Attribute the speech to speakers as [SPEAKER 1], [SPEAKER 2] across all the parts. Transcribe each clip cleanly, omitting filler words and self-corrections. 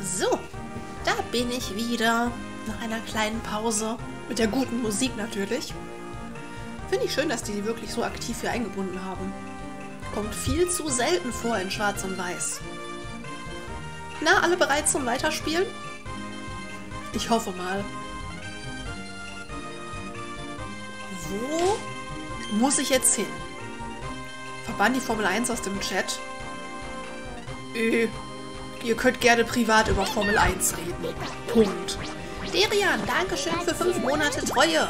[SPEAKER 1] So, da bin ich wieder. Nach einer kleinen Pause. Mit der guten Musik natürlich. Finde ich schön, dass die wirklich so aktiv hier eingebunden haben. Kommt viel zu selten vor in Schwarz und Weiß. Na, alle bereit zum Weiterspielen? Ich hoffe mal. Wo muss ich jetzt hin? Verbann die Formel 1 aus dem Chat. Ihr könnt gerne privat über Formel 1 reden. Punkt. Derian, dankeschön für 5 Monate Treue.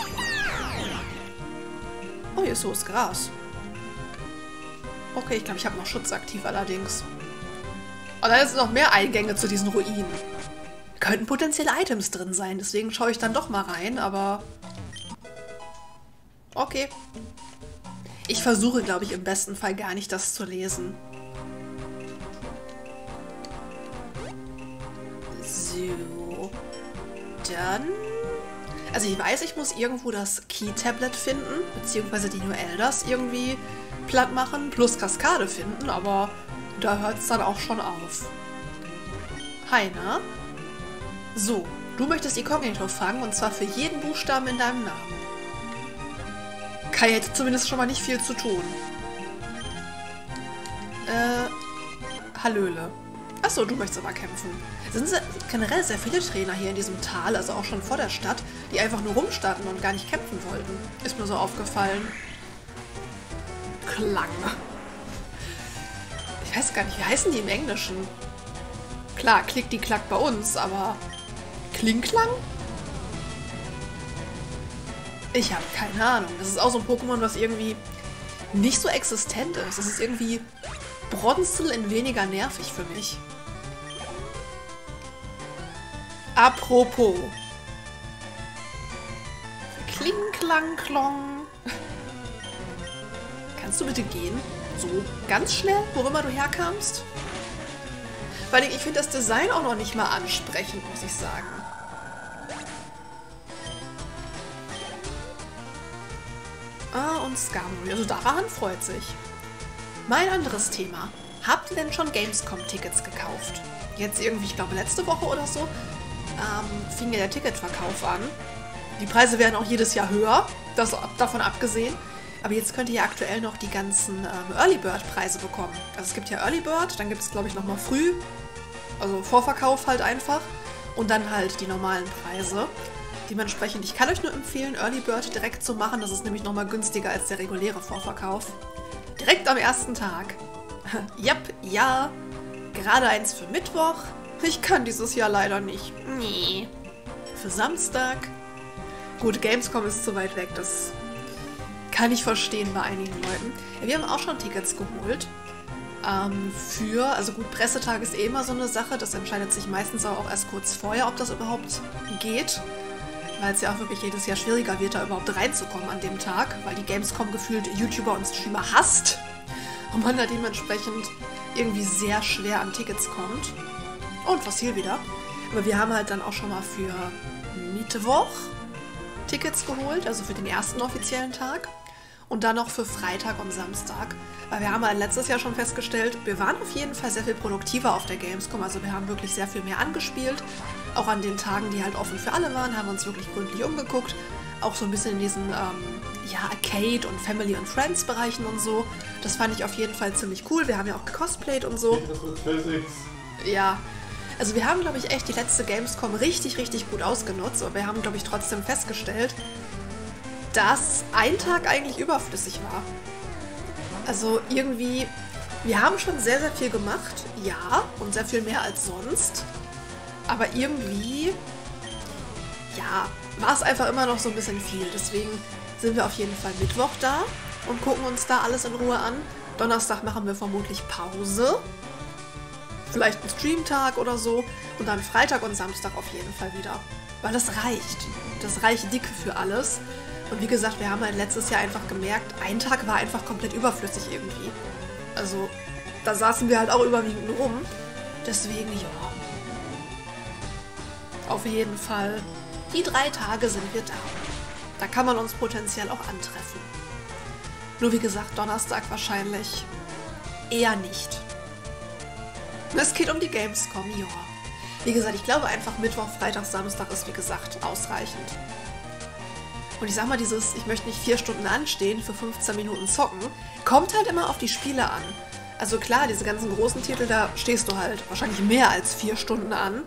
[SPEAKER 1] Oh, hier ist so das Gras. Okay, ich glaube, ich habe noch Schutz aktiv allerdings. Und da sind noch mehr Eingänge zu diesen Ruinen. Könnten potenzielle Items drin sein, deswegen schaue ich dann doch mal rein, aber... Okay. Ich versuche, glaube ich, im besten Fall gar nicht das zu lesen. So. Dann... Also ich weiß, ich muss irgendwo das Key-Tablet finden, beziehungsweise die New Elders irgendwie platt machen, plus Kaskade finden, aber da hört es dann auch schon auf. Heiner. So, du möchtest Inkognito fangen, und zwar für jeden Buchstaben in deinem Namen. Kai hätte zumindest schon mal nicht viel zu tun. Hallöle. Achso, du möchtest aber kämpfen. Es sind generell sehr viele Trainer hier in diesem Tal, also auch schon vor der Stadt, die einfach nur rumstanden und gar nicht kämpfen wollten. Ist mir so aufgefallen. Klang. Ich weiß gar nicht, wie heißen die im Englischen? Klar, Klick die Klack bei uns, aber... Klingklang? Ich habe keine Ahnung. Das ist auch so ein Pokémon, was irgendwie nicht so existent ist. Es ist irgendwie Bronzel in weniger nervig für mich. Apropos. Kling, klang, klong. Kannst du bitte gehen? So, ganz schnell, wo immer du herkamst? Weil ich finde das Design auch noch nicht mal ansprechend, muss ich sagen. Ah, und Skarmory. Also daran freut sich. Mein anderes Thema. Habt ihr denn schon Gamescom-Tickets gekauft? Jetzt irgendwie, ich glaube letzte Woche oder so, fing ja der Ticketverkauf an. Die Preise werden auch jedes Jahr höher, das davon abgesehen. Aber jetzt könnt ihr ja aktuell noch die ganzen Early Bird Preise bekommen. Also es gibt ja Early Bird, dann gibt es glaube ich nochmal Früh, also Vorverkauf halt einfach. Und dann halt die normalen Preise. Dementsprechend, ich kann euch nur empfehlen, Early Bird direkt zu machen. Das ist nämlich nochmal günstiger als der reguläre Vorverkauf. Direkt am ersten Tag. Jap, ja. Gerade eins für Mittwoch. Ich kann dieses Jahr leider nicht. Nee. Für Samstag. Gut, Gamescom ist zu weit weg. Das kann ich verstehen bei einigen Leuten. Ja, wir haben auch schon Tickets geholt. Also gut, Pressetag ist eh immer so eine Sache. Das entscheidet sich meistens auch erst kurz vorher, ob das überhaupt geht. Weil es ja auch wirklich jedes Jahr schwieriger wird, da überhaupt reinzukommen an dem Tag. Weil die Gamescom gefühlt YouTuber und Streamer hasst. Und man da dementsprechend irgendwie sehr schwer an Tickets kommt. Und Fossil wieder. Aber wir haben halt dann auch schon mal für Mittwoch Tickets geholt, also für den ersten offiziellen Tag. Und dann noch für Freitag und Samstag. Weil wir haben halt letztes Jahr schon festgestellt, wir waren auf jeden Fall sehr viel produktiver auf der Gamescom. Also wir haben wirklich sehr viel mehr angespielt. Auch an den Tagen, die halt offen für alle waren, haben wir uns wirklich gründlich umgeguckt. Auch so ein bisschen in diesen Arcade- und Family- und Friends-Bereichen und so. Das fand ich auf jeden Fall ziemlich cool. Wir haben ja auch gecosplayt und so. Ja, also wir haben, glaube ich, echt die letzte Gamescom richtig, richtig gut ausgenutzt. Aber wir haben, glaube ich, trotzdem festgestellt, dass ein Tag eigentlich überflüssig war. Also irgendwie, wir haben schon sehr, sehr viel gemacht, ja, und sehr viel mehr als sonst. Aber irgendwie, ja, war es einfach immer noch so ein bisschen viel. Deswegen sind wir auf jeden Fall Mittwoch da und gucken uns da alles in Ruhe an. Donnerstag machen wir vermutlich Pause. Vielleicht einen Streamtag oder so. Und dann Freitag und Samstag auf jeden Fall wieder. Weil das reicht. Das reicht dick für alles. Und wie gesagt, wir haben halt letztes Jahr einfach gemerkt, ein Tag war einfach komplett überflüssig irgendwie. Also, da saßen wir halt auch überwiegend rum. Deswegen, ja. Auf jeden Fall, die 3 Tage sind wir da. Da kann man uns potenziell auch antreffen. Nur wie gesagt, Donnerstag wahrscheinlich eher nicht. Es geht um die Gamescom, ja. Wie gesagt, ich glaube einfach Mittwoch, Freitag, Samstag ist wie gesagt ausreichend. Und ich sag mal, dieses, ich möchte nicht 4 Stunden anstehen für 15 Minuten zocken, kommt halt immer auf die Spiele an. Also klar, diese ganzen großen Titel, da stehst du halt wahrscheinlich mehr als 4 Stunden an.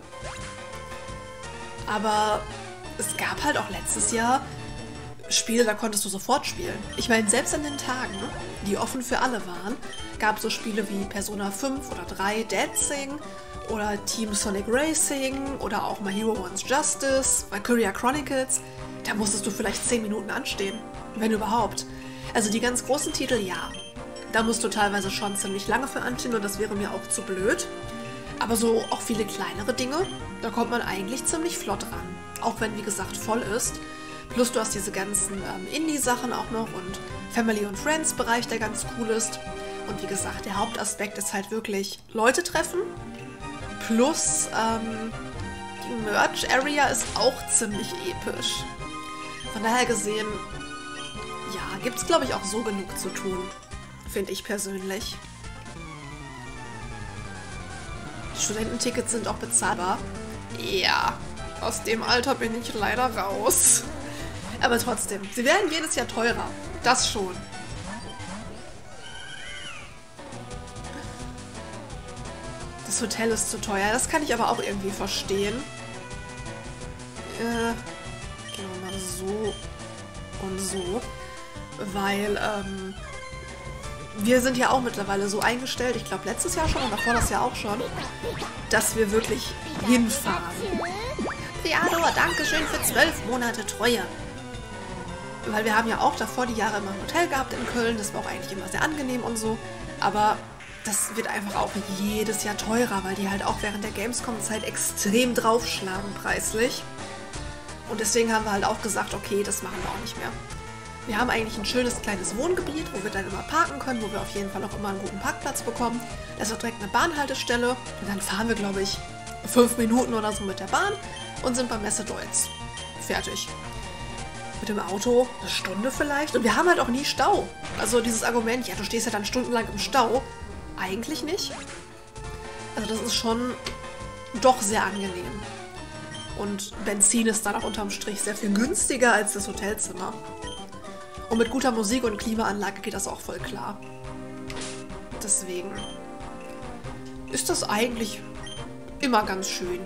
[SPEAKER 1] Aber es gab halt auch letztes Jahr Spiele, da konntest du sofort spielen. Ich meine, selbst an den Tagen, die offen für alle waren, gab es so Spiele wie Persona 5 oder 3 Dancing oder Team Sonic Racing oder auch My Hero Wants Justice, Valkyria Chronicles. Da musstest du vielleicht 10 Minuten anstehen, wenn überhaupt. Also die ganz großen Titel, ja. Da musst du teilweise schon ziemlich lange für anstehen und das wäre mir auch zu blöd. Aber so auch viele kleinere Dinge, da kommt man eigentlich ziemlich flott ran. Auch wenn, wie gesagt, voll ist. Plus du hast diese ganzen Indie-Sachen auch noch und Family- und Friends-Bereich, der ganz cool ist. Und wie gesagt, der Hauptaspekt ist halt wirklich Leute treffen. Plus die Merch-Area ist auch ziemlich episch. Von daher gesehen, ja, gibt es glaube ich auch so genug zu tun. Finde ich persönlich. Studententickets sind auch bezahlbar. Ja, aus dem Alter bin ich leider raus. Aber trotzdem, sie werden jedes Jahr teurer. Das schon. Das Hotel ist zu teuer. Das kann ich aber auch irgendwie verstehen. Gehen wir mal so und so. Weil, wir sind ja auch mittlerweile so eingestellt, ich glaube letztes Jahr schon und davor das Jahr auch schon, dass wir wirklich hinfahren. Theodor, Dankeschön für 12 Monate Treue. Weil wir haben ja auch davor die Jahre immer ein Hotel gehabt in Köln, das war auch eigentlich immer sehr angenehm und so, aber das wird einfach auch jedes Jahr teurer, weil die halt auch während der Gamescom-Zeit extrem draufschlagen preislich. Und deswegen haben wir halt auch gesagt, okay, das machen wir auch nicht mehr. Wir haben eigentlich ein schönes kleines Wohngebiet, wo wir dann immer parken können, wo wir auf jeden Fall auch immer einen guten Parkplatz bekommen. Da ist auch direkt eine Bahnhaltestelle und dann fahren wir, glaube ich, 5 Minuten oder so mit der Bahn und sind bei Messe Deutz. Fertig. Mit dem Auto eine Stunde vielleicht. Und wir haben halt auch nie Stau. Also dieses Argument, ja, du stehst ja dann stundenlang im Stau. Eigentlich nicht. Also das ist schon doch sehr angenehm. Und Benzin ist dann auch unterm Strich sehr viel günstiger als das Hotelzimmer. Und mit guter Musik und Klimaanlage geht das auch voll klar. Deswegen ist das eigentlich immer ganz schön.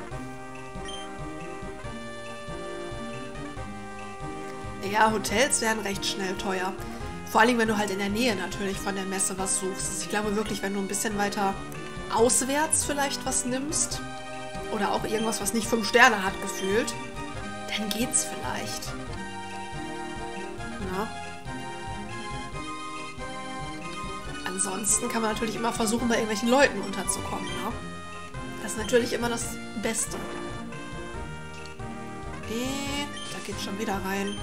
[SPEAKER 1] Ja, Hotels werden recht schnell teuer. Vor allem, wenn du halt in der Nähe natürlich von der Messe was suchst. Ich glaube wirklich, wenn du ein bisschen weiter auswärts vielleicht was nimmst oder auch irgendwas, was nicht 5 Sterne hat gefühlt, dann geht's vielleicht. Ja. Ansonsten kann man natürlich immer versuchen, bei irgendwelchen Leuten unterzukommen. Ne? Das ist natürlich immer das Beste. Da geht's schon wieder rein.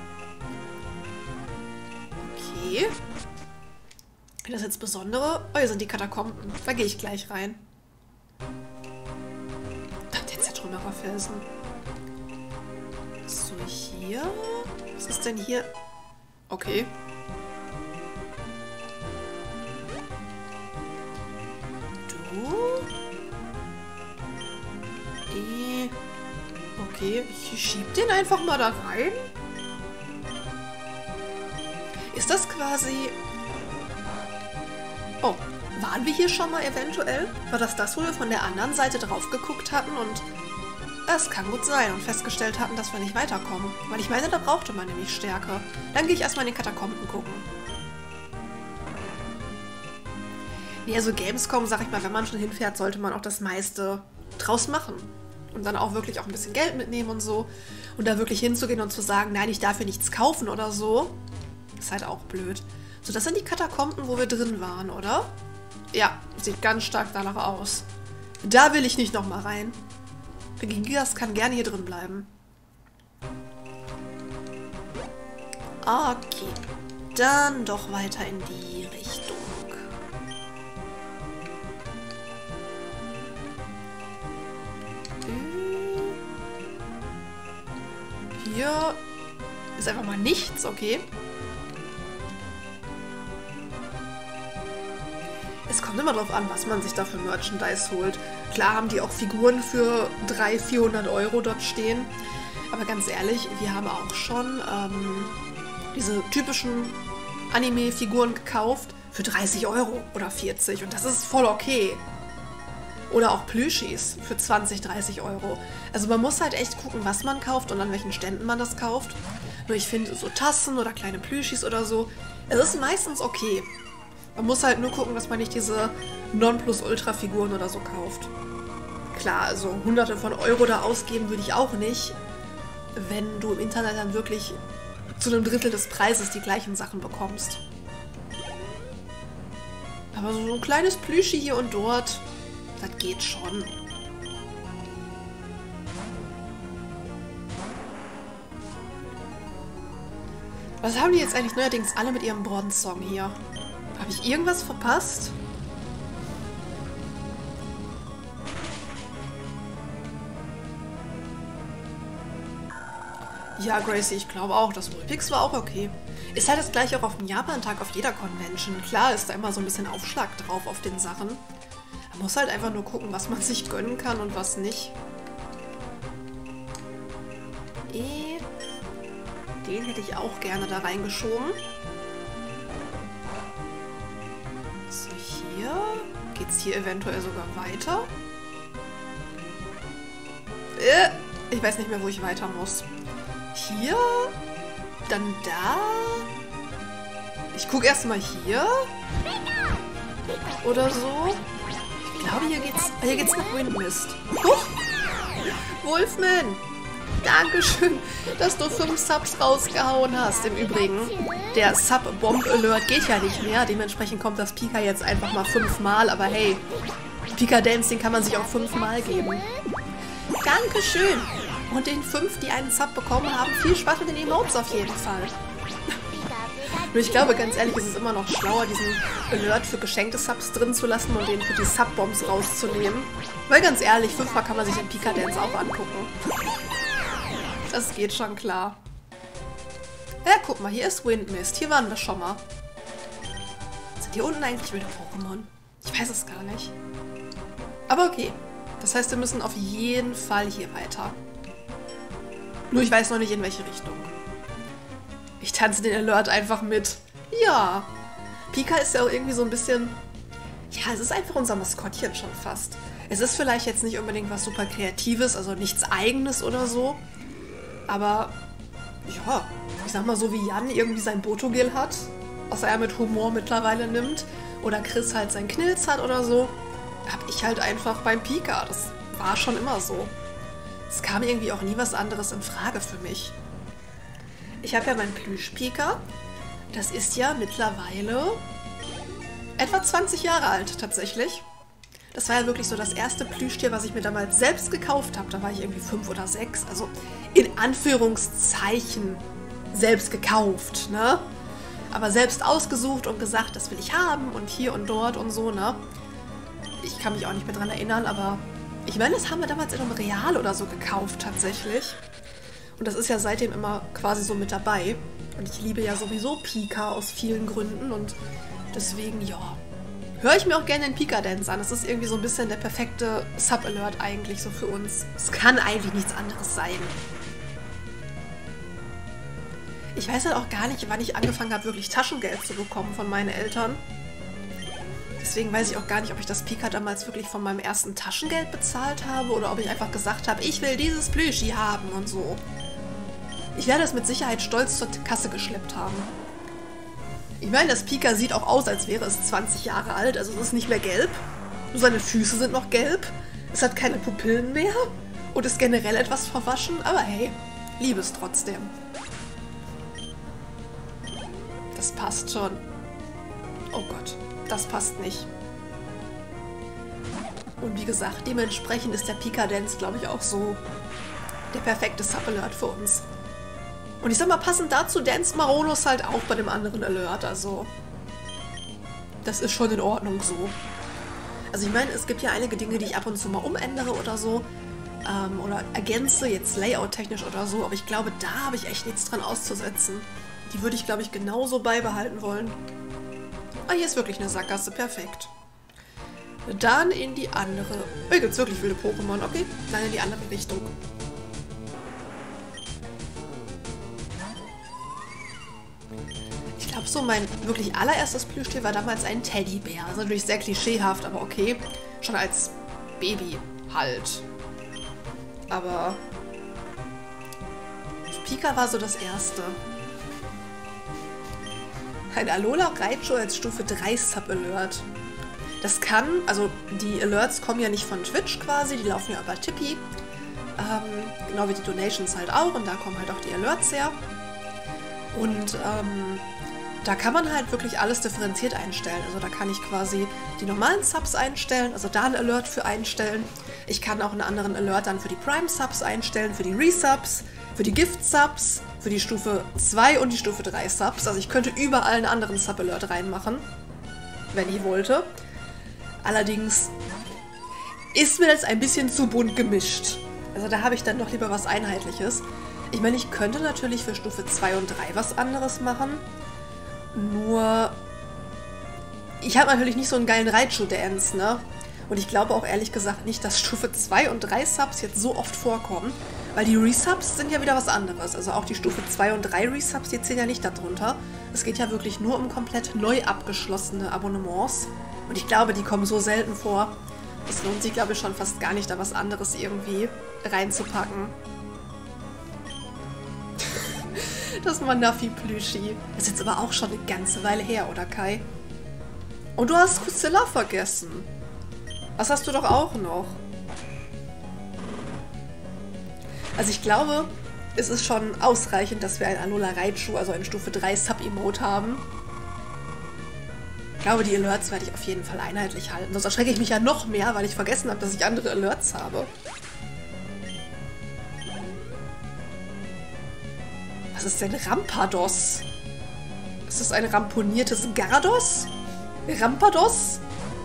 [SPEAKER 1] Okay. Das jetzt Besondere? Oh, hier sind die Katakomben. Da gehe ich gleich rein. Der zertrümmerer Felsen. So, hier. Was ist denn hier? Okay. Du? Okay, ich schieb den einfach mal da rein. Ist das quasi... Oh, waren wir hier schon mal eventuell? War das, wo wir von der anderen Seite drauf geguckt hatten und... Es kann gut sein und festgestellt hatten, dass wir nicht weiterkommen. Weil ich meine, da brauchte man nämlich Stärke. Dann gehe ich erstmal in den Katakomben gucken. Nee, also Gamescom, sag ich mal, wenn man schon hinfährt, sollte man auch das meiste draus machen. Und dann auch wirklich auch ein bisschen Geld mitnehmen und so. Und da wirklich hinzugehen und zu sagen, nein, ich darf hier nichts kaufen oder so. Ist halt auch blöd. So, das sind die Katakomben, wo wir drin waren, oder? Ja, sieht ganz stark danach aus. Da will ich nicht nochmal rein. Gigas kann gerne hier drin bleiben. Okay. Dann doch weiter in die Richtung. Hier ist einfach mal nichts, okay. Es Es kommt immer darauf an, was man sich da für Merchandise holt. Klar haben die auch Figuren für 300-400 Euro dort stehen. Aber ganz ehrlich, wir haben auch schon diese typischen Anime-Figuren gekauft für 30 Euro oder 40. Und das ist voll okay. Oder auch Plüschis für 20, 30 Euro. Also man muss halt echt gucken, was man kauft und an welchen Ständen man das kauft. Nur ich finde, so Tassen oder kleine Plüschis oder so, es ist meistens okay. Man muss halt nur gucken, dass man nicht diese Nonplusultra-Figuren oder so kauft. Klar, also hunderte von Euro da ausgeben würde ich auch nicht, wenn du im Internet dann wirklich zu einem Drittel des Preises die gleichen Sachen bekommst. Aber so ein kleines Plüschi hier und dort, das geht schon. Was haben die jetzt eigentlich neuerdings alle mit ihrem Bronze-Song hier? Habe ich irgendwas verpasst? Ja, Gracie, ich glaube auch. Das Mulpix war auch okay. Ist halt das gleiche auch auf dem Japan-Tag auf jeder Convention. Klar ist da immer so ein bisschen Aufschlag drauf auf den Sachen. Man muss halt einfach nur gucken, was man sich gönnen kann und was nicht. Den hätte ich auch gerne da reingeschoben. So, hier. Geht's hier eventuell sogar weiter? Ich weiß nicht mehr, wo ich weiter muss. Hier? Dann da? Ich gucke erstmal hier. Oder so. Ich glaube, hier geht's nach Windmist. Huch! Wolfman! Dankeschön, dass du 5 Subs rausgehauen hast. Im Übrigen, der Sub-Bomb-Alert geht ja nicht mehr. Dementsprechend kommt das Pika jetzt einfach mal 5-mal. Aber hey, Pika Dancing kann man sich auch 5-mal geben. Dankeschön! Und den 5, die einen Sub bekommen haben, viel Spaß mit den Emotes auf jeden Fall. Nur ich glaube, ganz ehrlich, ist es immer noch schlauer, diesen Alert für geschenkte Subs drin zu lassen und den für die Sub-Bombs rauszunehmen. Weil ganz ehrlich, 5-mal kann man sich den Pika Dance auch angucken. Das geht schon klar. Ja, guck mal, hier ist Windmist. Hier waren wir schon mal. Sind hier unten eigentlich wilde Pokémon? Ich weiß es gar nicht. Aber okay. Das heißt, wir müssen auf jeden Fall hier weiter. Nur ich weiß noch nicht, in welche Richtung. Ich tanze den Alert einfach mit. Ja. Pika ist ja auch irgendwie so ein bisschen... Ja, es ist einfach unser Maskottchen schon fast. Es ist vielleicht jetzt nicht unbedingt was super Kreatives, also nichts Eigenes oder so. Aber, ja, ich sag mal so wie Jan irgendwie sein Botogil hat, was er mit Humor mittlerweile nimmt, oder Chris halt sein Knilz hat oder so, hab ich halt einfach beim Pika. Das war schon immer so. Es kam irgendwie auch nie was anderes in Frage für mich. Ich habe ja mein Plüsch-Pika. Das ist ja mittlerweile etwa 20 Jahre alt tatsächlich. Das war ja wirklich so das erste Plüschtier, was ich mir damals selbst gekauft habe. Da war ich irgendwie 5 oder 6. Also in Anführungszeichen selbst gekauft, ne? Aber selbst ausgesucht und gesagt, das will ich haben und hier und dort und so, ne? Ich kann mich auch nicht mehr dran erinnern, aber ich meine, das haben wir damals in einem Real oder so gekauft tatsächlich. Und das ist ja seitdem immer quasi so mit dabei. Und ich liebe ja sowieso Pika aus vielen Gründen und deswegen, ja, höre ich mir auch gerne den Pika Dance an. Das ist irgendwie so ein bisschen der perfekte Sub-Alert eigentlich so für uns. Es kann eigentlich nichts anderes sein. Ich weiß halt auch gar nicht, wann ich angefangen habe, wirklich Taschengeld zu bekommen von meinen Eltern. Deswegen weiß ich auch gar nicht, ob ich das Pika damals wirklich von meinem ersten Taschengeld bezahlt habe oder ob ich einfach gesagt habe, ich will dieses Plüschi haben und so. Ich werde es mit Sicherheit stolz zur Kasse geschleppt haben. Ich meine, das Pika sieht auch aus, als wäre es 20 Jahre alt, also es ist nicht mehr gelb. Nur seine Füße sind noch gelb. Es hat keine Pupillen mehr und ist generell etwas verwaschen, aber hey, liebe es trotzdem. Das passt schon. Oh Gott, das passt nicht. Und wie gesagt, dementsprechend ist der Pika Dance, glaube ich, auch so der perfekte Sub-Alert für uns. Und ich sag mal, passend dazu dance Maronos halt auch bei dem anderen Alert, also das ist schon in Ordnung so. Also ich meine, es gibt ja einige Dinge, die ich ab und zu mal umändere oder so, oder ergänze, jetzt Layout-technisch oder so, aber ich glaube, da habe ich echt nichts dran auszusetzen. Die würde ich, glaube ich, genauso beibehalten wollen. Ah, hier ist wirklich eine Sackgasse, perfekt. Dann in die andere... Oh, hier gibt es wirklich viele Pokémon. Okay, dann in die andere Richtung. Ich glaube, so mein wirklich allererstes Plüschtier war damals ein Teddybär. Das ist natürlich sehr klischeehaft, aber okay. Schon als Baby halt. Aber Pika war so das erste. Ein Alola Raichu als Stufe 3 Sub-Alert. Das kann, also die Alerts kommen ja nicht von Twitch quasi, die laufen ja über Tippy. Genau wie die Donations halt auch, und da kommen halt auch die Alerts her. Und da kann man halt wirklich alles differenziert einstellen. Also da kann ich quasi die normalen Subs einstellen, also da einen Alert für einstellen. Ich kann auch einen anderen Alert dann für die Prime Subs einstellen, für die Resubs, für die Gift Subs, für die Stufe 2 und die Stufe 3 Subs. Also ich könnte überall einen anderen Sub-Alert reinmachen, wenn ich wollte. Allerdings ist mir das ein bisschen zu bunt gemischt. Also da habe ich dann doch lieber was Einheitliches. Ich meine, ich könnte natürlich für Stufe 2 und 3 was anderes machen. Nur, ich habe natürlich nicht so einen geilen Raichu-Dance, ne? Und ich glaube auch ehrlich gesagt nicht, dass Stufe 2 und 3 Subs jetzt so oft vorkommen. Weil die Resubs sind ja wieder was anderes. Also auch die Stufe 2 und 3 Resubs, die zählen ja nicht darunter. Es geht ja wirklich nur um komplett neu abgeschlossene Abonnements. Und ich glaube, die kommen so selten vor. Es lohnt sich, glaube ich, schon fast gar nicht, da was anderes irgendwie reinzupacken. Das Manafi-Plüschi. Das ist jetzt aber auch schon eine ganze Weile her, oder Kai? Und du hast Kusilla vergessen. Das hast du doch auch noch. Also ich glaube, es ist schon ausreichend, dass wir ein Alola Raichu, also ein Stufe 3 Sub-Emote haben. Ich glaube, die Alerts werde ich auf jeden Fall einheitlich halten. Sonst erschrecke ich mich ja noch mehr, weil ich vergessen habe, dass ich andere Alerts habe. Was ist denn Rampados? Ist das ein ramponiertes Gyarados? Rampados?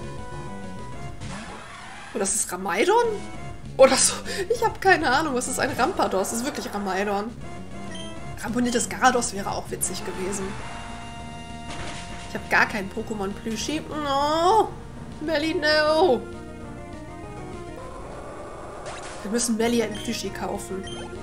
[SPEAKER 1] Oder ist es Ramaidon? Oder so. Ich habe keine Ahnung, was ist ein Rampados? Das ist wirklich Ramaidon. Ramponiertes Gyarados wäre auch witzig gewesen. Ich habe gar keinen Pokémon-Plüschi. No! Melly, no! Wir müssen Melly ein Plüschi kaufen.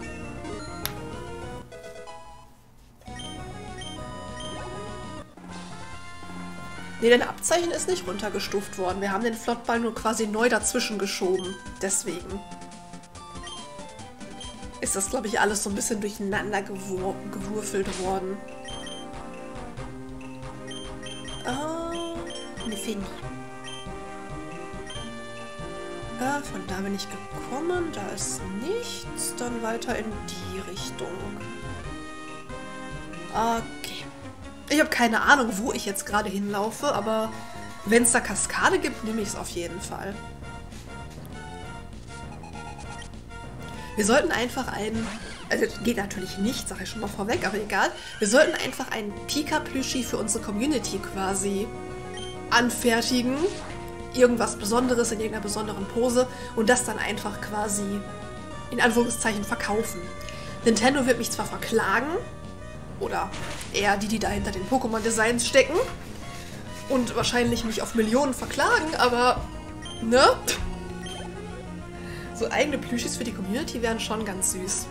[SPEAKER 1] Ne, dein Abzeichen ist nicht runtergestuft worden. Wir haben den Flottball nur quasi neu dazwischen geschoben. Deswegen ist das, glaube ich, alles so ein bisschen durcheinander gewürfelt worden. Ne, Fini. Von da bin ich gekommen. Da ist nichts. Dann weiter in die Richtung. Okay. Ich habe keine Ahnung, wo ich jetzt gerade hinlaufe, aber wenn es da Kaskade gibt, nehme ich es auf jeden Fall. Wir sollten einfach einen, also geht natürlich nicht, sage ich schon mal vorweg, aber egal. Wir sollten einfach einen Pika-Plüschi für unsere Community quasi anfertigen. Irgendwas Besonderes in irgendeiner besonderen Pose und das dann einfach quasi in Anführungszeichen verkaufen. Nintendo wird mich zwar verklagen, oder eher die da hinter den Pokémon-Designs stecken und wahrscheinlich mich auf Millionen verklagen, aber ne? So eigene Plüschis für die Community wären schon ganz süß.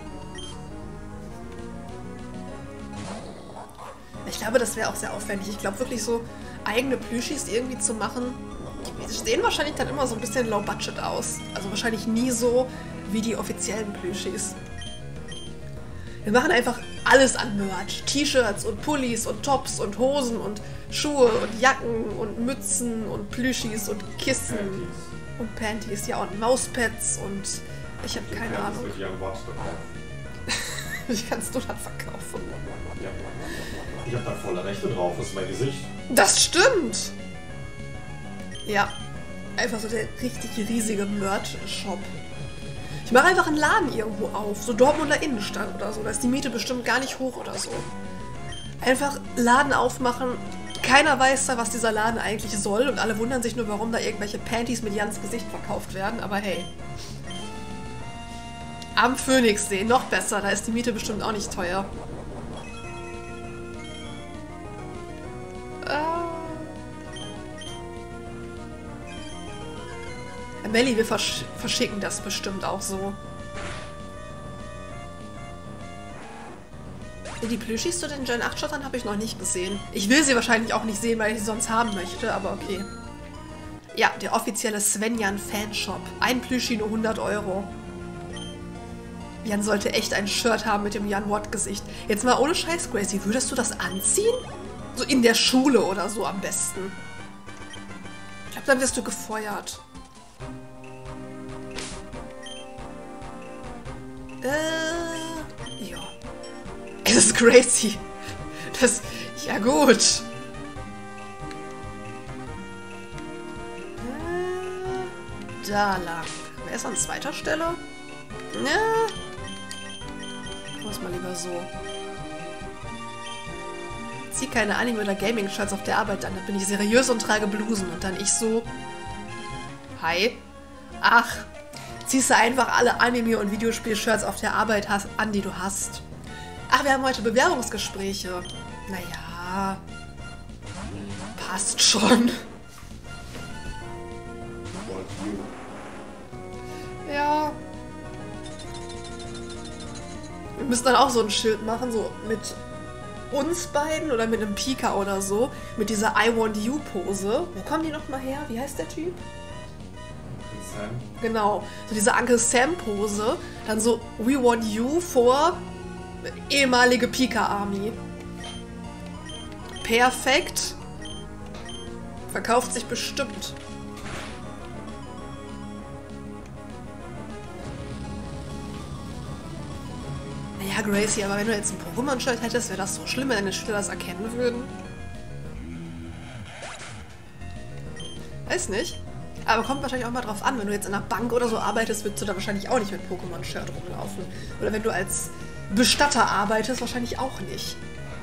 [SPEAKER 1] Ich glaube, das wäre auch sehr aufwendig. Ich glaube wirklich so eigene Plüschis irgendwie zu machen, die sehen wahrscheinlich dann immer so ein bisschen low budget aus. Also wahrscheinlich nie so wie die offiziellen Plüschis. Wir machen einfach alles an Merch. T-Shirts und Pullis und Tops und Hosen und Schuhe und Jacken und Mützen und Plüschis und Kissen und Panties. Ja, und Mauspads und ich habe keine Ahnung. Wie kannst du das verkaufen?
[SPEAKER 2] Ja. Ich habe da volle Rechte drauf. Das ist mein Gesicht.
[SPEAKER 1] Das stimmt! Ja. Einfach so der richtig riesige Merch-Shop. Ich mache einfach einen Laden irgendwo auf, so Dortmunder Innenstadt oder so. Da ist die Miete bestimmt gar nicht hoch oder so. Einfach Laden aufmachen. Keiner weiß da, was dieser Laden eigentlich soll. Und alle wundern sich nur, warum da irgendwelche Panties mit Jans Gesicht verkauft werden. Aber hey. Am Phoenixsee, noch besser. Da ist die Miete bestimmt auch nicht teuer. Melli, wir verschicken das bestimmt auch so. Die Plüschis zu den Gen 8 Schottern habe ich noch nicht gesehen. Ich will sie wahrscheinlich auch nicht sehen, weil ich sie sonst haben möchte, aber okay. Ja, der offizielle Svenjan Fanshop. Ein Plüschi nur 100 €. Jan sollte echt ein Shirt haben mit dem Jan Watt-Gesicht. Jetzt mal ohne Scheiß, Gracie, würdest du das anziehen? So in der Schule oder so am besten. Ich glaube, dann wirst du gefeuert. Ja. Es ist Gracie. Das... Ja gut. Da lang. Wer ist an zweiter Stelle? Ja. Ich muss mal lieber so. Zieh keine Anime- oder Gaming-Shirts auf der Arbeit an. Dann bin ich seriös und trage Blusen. Und dann ich so... Hi. Ach. Ziehst du einfach alle Anime- und Videospiel-Shirts auf der Arbeit an, die du hast. Ach, wir haben heute Bewerbungsgespräche. Naja. Passt schon. Ja. Wir müssen dann auch so ein Schild machen, so mit uns beiden oder mit einem Pika oder so. Mit dieser I Want You Pose. Wo kommen die nochmal her? Wie heißt der Typ?
[SPEAKER 2] Sam.
[SPEAKER 1] Genau. So diese Uncle Sam Pose. Dann so We Want You vor ehemalige Pika Army. Perfekt. Verkauft sich bestimmt. Naja, Gracie, aber wenn du jetzt ein Pokémon-Shirt hättest, wäre das so schlimm, wenn deine Schüler das erkennen würden. Weiß nicht. Aber kommt wahrscheinlich auch mal drauf an, wenn du jetzt in einer Bank oder so arbeitest, würdest du da wahrscheinlich auch nicht mit Pokémon-Shirt rumlaufen. Oder wenn du als Bestatter arbeitest, wahrscheinlich auch nicht.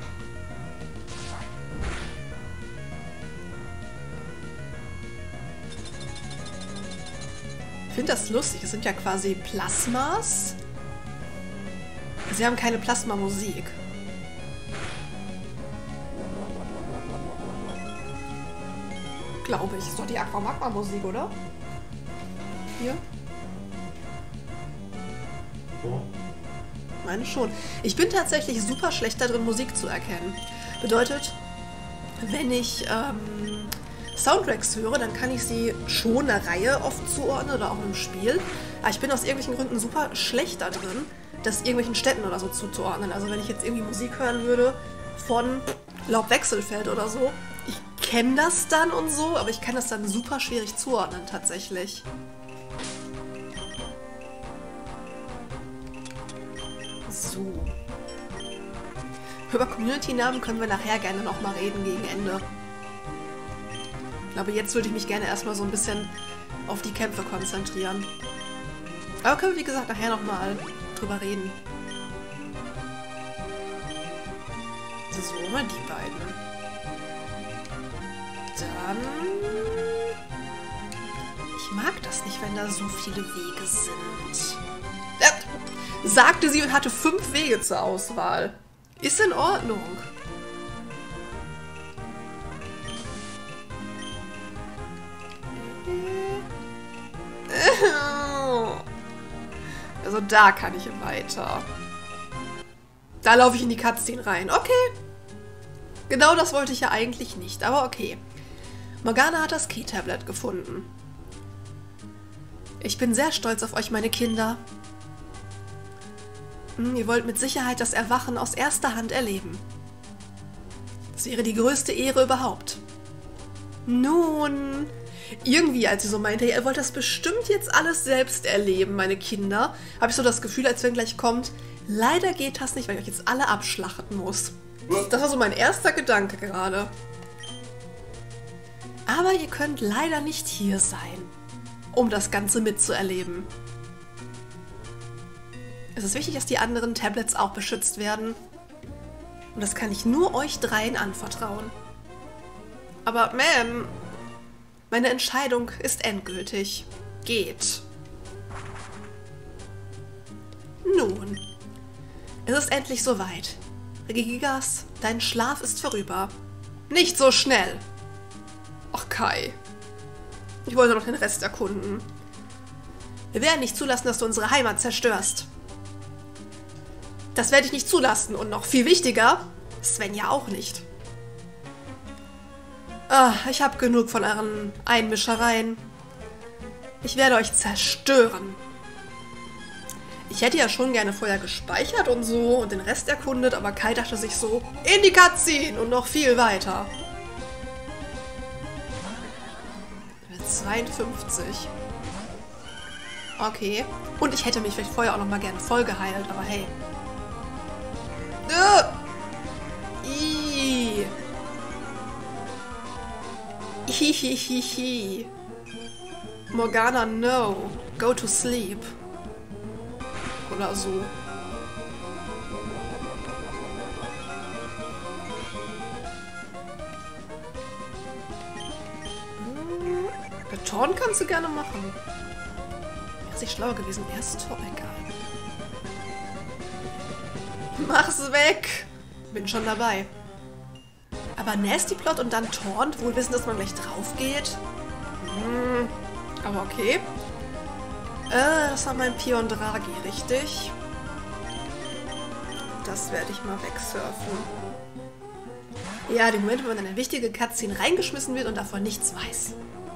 [SPEAKER 1] Ich finde das lustig. Es sind ja quasi Plasmas. Sie haben keine Plasma-Musik. Glaube ich. Ist doch die Aquamagma-Musik, oder? Hier?
[SPEAKER 2] Oh.
[SPEAKER 1] Meine schon. Ich bin tatsächlich super schlecht darin, Musik zu erkennen. Bedeutet, wenn ich Soundtracks höre, dann kann ich sie schon einer Reihe oft zuordnen oder auch einem Spiel. Aber ich bin aus irgendwelchen Gründen super schlecht da drin, das irgendwelchen Städten oder so zuzuordnen. Also wenn ich jetzt irgendwie Musik hören würde von Laubwechselfeld oder so, ich kenne das dann und so, aber ich kann das dann super schwierig zuordnen tatsächlich. So. Über Community-Namen können wir nachher gerne nochmal reden gegen Ende. Ich glaube, jetzt würde ich mich gerne erstmal so ein bisschen auf die Kämpfe konzentrieren. Aber können wir, wie gesagt, nachher nochmal drüber reden. So, mal die beiden. Dann... Ich mag das nicht, wenn da so viele Wege sind. Sagte sie und hatte 5 Wege zur Auswahl. Ist in Ordnung. Also da kann ich weiter. Da laufe ich in die Cutscene rein. Okay. Genau das wollte ich ja eigentlich nicht, aber okay. Morgana hat das Key-Tablet gefunden. Ich bin sehr stolz auf euch, meine Kinder. Ihr wollt mit Sicherheit das Erwachen aus erster Hand erleben. Das wäre die größte Ehre überhaupt. Nun, irgendwie, als sie so meinte, ihr wollt das bestimmt jetzt alles selbst erleben, meine Kinder, habe ich so das Gefühl, als wenn gleich kommt, leider geht das nicht, weil ich euch jetzt alle abschlachten muss. Das war so mein erster Gedanke gerade. Aber ihr könnt leider nicht hier sein, um das Ganze mitzuerleben. Es ist wichtig, dass die anderen Tablets auch beschützt werden. Und das kann ich nur euch dreien anvertrauen. Aber, Ma'am, meine Entscheidung ist endgültig. Geht. Nun, es ist endlich soweit. Regigigas, dein Schlaf ist vorüber. Nicht so schnell. Ach, Kai. Ich wollte noch den Rest erkunden. Wir werden nicht zulassen, dass du unsere Heimat zerstörst. Das werde ich nicht zulassen. Und noch viel wichtiger, Svenja auch nicht. Ich habe genug von euren Einmischereien. Ich werde euch zerstören. Ich hätte ja schon gerne vorher gespeichert und so und den Rest erkundet, aber Kai dachte sich so, in die Cutscene und noch viel weiter. 52. Okay. Und ich hätte mich vielleicht vorher auch noch mal gerne voll geheilt, aber hey. Hihihihi. Morgana, no. Go to sleep. Oder so. Beton kannst du gerne machen. Wäre sich schlauer gewesen. Erst Tor, egal. Mach's weg! Bin schon dabei. Aber Nasty Plot und dann Taunt, wohl wissen, dass man gleich drauf geht. Aber okay. Das war mein Pion Draghi, richtig? Das werde ich mal wegsurfen. Ja, die Momente, wo man in eine wichtige Cutscene reingeschmissen wird und davon nichts weiß.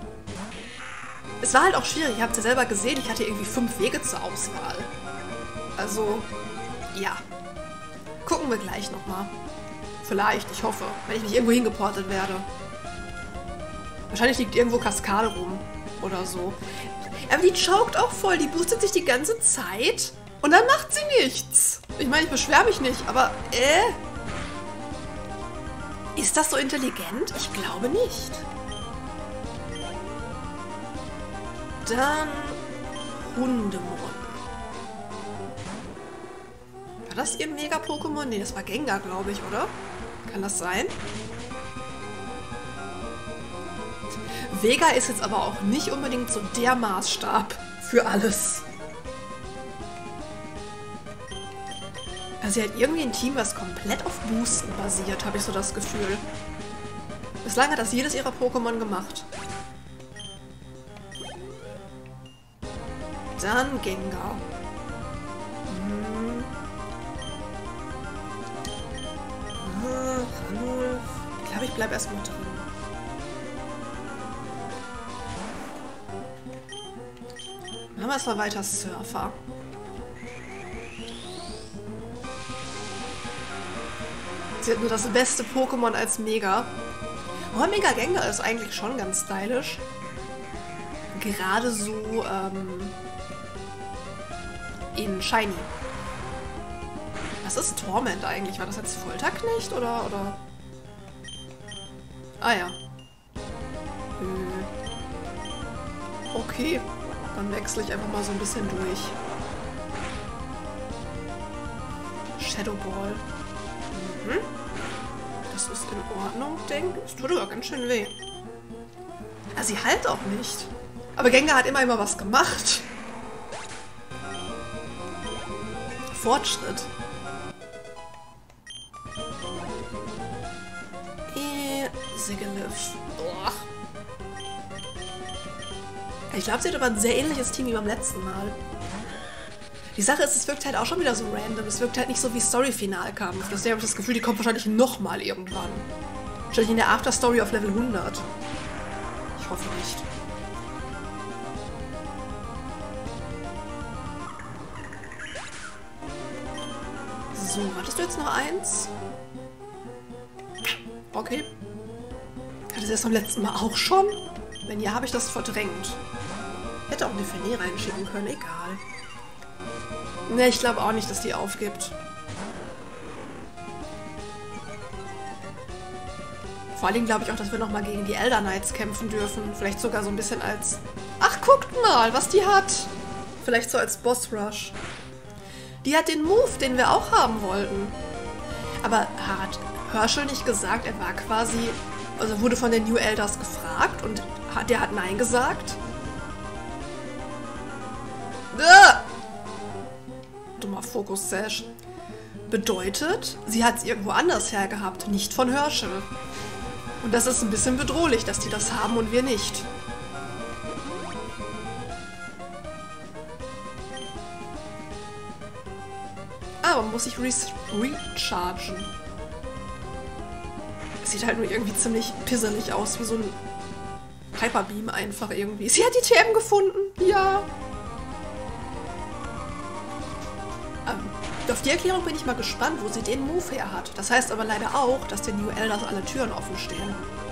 [SPEAKER 1] Es war halt auch schwierig, ihr habt es ja selber gesehen, ich hatte irgendwie 5 Wege zur Auswahl. Also, ja. Gucken wir gleich nochmal. Vielleicht, ich hoffe, wenn ich nicht irgendwo hingeportet werde. Wahrscheinlich liegt irgendwo Kaskade rum oder so. Aber die choked auch voll, die boostet sich die ganze Zeit und dann macht sie nichts. Ich meine, ich beschwere mich nicht, aber ist das so intelligent? Ich glaube nicht. Dann Hundemon. War das ihr Mega-Pokémon? Nee, das war Gengar, glaube ich, oder? Kann das sein? Vega ist jetzt aber auch nicht unbedingt so der Maßstab für alles. Also sie hat irgendwie ein Team, was komplett auf Boosten basiert, habe ich so das Gefühl. Bislang hat das jedes ihrer Pokémon gemacht. Dann Gengar. Ranulf. Ich glaube, ich bleibe erstmal drin. Machen wir erstmal weiter Surfer. Sie hat nur das beste Pokémon als Mega. Oh, Mega Gengar ist eigentlich schon ganz stylisch. Gerade so in Shiny. Was ist Torment eigentlich? War das jetzt Folterknecht oder? Ah ja. Okay. Dann wechsle ich einfach mal so ein bisschen durch. Shadow Ball. Das ist in Ordnung, denke ich. Es tut aber ganz schön weh. Ah, sie heilt auch nicht. Aber Gengar hat immer was gemacht. Fortschritt. Sigilyph. Ich glaube, sie hat aber ein sehr ähnliches Team wie beim letzten Mal. Die Sache ist, es wirkt halt auch schon wieder so random. Es wirkt halt nicht so wie Story-Finalkampf. Deswegen habe ich das Gefühl, die kommt wahrscheinlich nochmal irgendwann. Wahrscheinlich in der Afterstory auf Level 100. Ich hoffe nicht. So, hattest du jetzt noch eins? Okay. Hatte sie das beim letzten Mal auch schon? Wenn ja, habe ich das verdrängt. Hätte auch eine Fenê reinschicken können, egal. Ne, ich glaube auch nicht, dass die aufgibt. Vor allem glaube ich auch, dass wir nochmal gegen die Elder Knights kämpfen dürfen. Vielleicht sogar so ein bisschen als... Ach, guckt mal, was die hat. Vielleicht so als Boss-Rush. Die hat den Move, den wir auch haben wollten. Aber hat Herschel nicht gesagt, er war quasi... Also wurde von den New Elders gefragt und der hat Nein gesagt. Dummer Fokus-Sash. Bedeutet, sie hat es irgendwo anders hergehabt, nicht von Herschel. Und das ist ein bisschen bedrohlich, dass die das haben und wir nicht. Ja, man muss sich rechargen. Sieht halt nur irgendwie ziemlich pisselig aus, wie so ein Hyperbeam einfach irgendwie. Sie hat die TM gefunden, ja. Auf die Erklärung bin ich mal gespannt, wo sie den Move her hat. Das heißt aber leider auch, dass den New Elders alle Türen offen stehen.